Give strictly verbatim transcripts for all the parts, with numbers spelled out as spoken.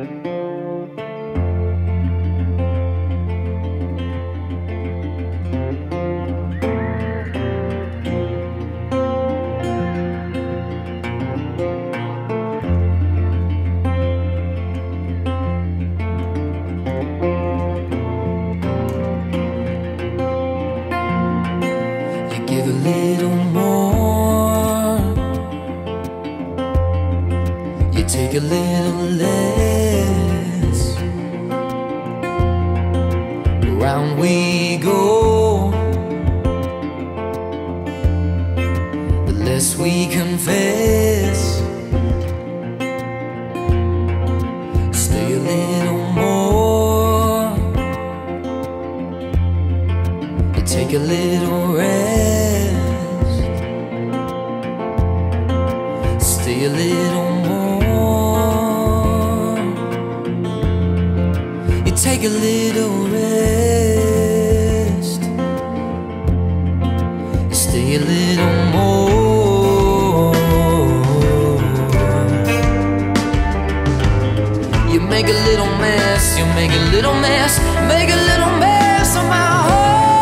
Give a little more, you take a little less. Round we go, the less we confess. Stay a little more, you take a little rest. Stay a little more, you take a little rest. Stay a little more, you make a little mess, you make a little mess, make a little mess of my heart.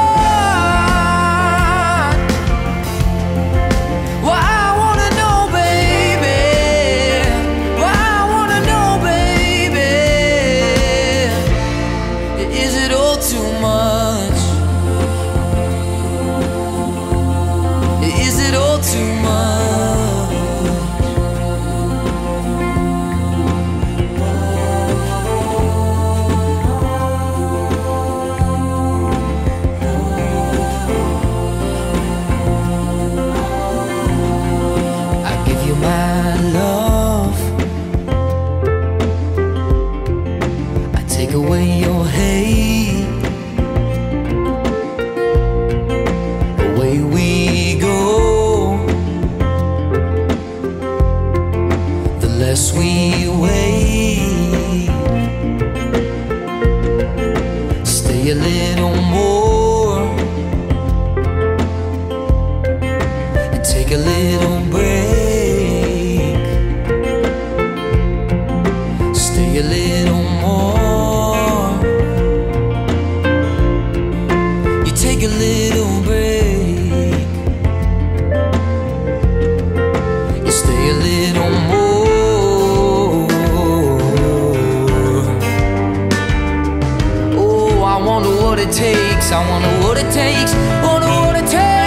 Take away your hate, away we go, the less we wait. Stay a little more, and take a little break. Stay a little more, take a little break. You stay a little more. Oh, I wonder what it takes. I wonder what it takes. Wonder what it takes.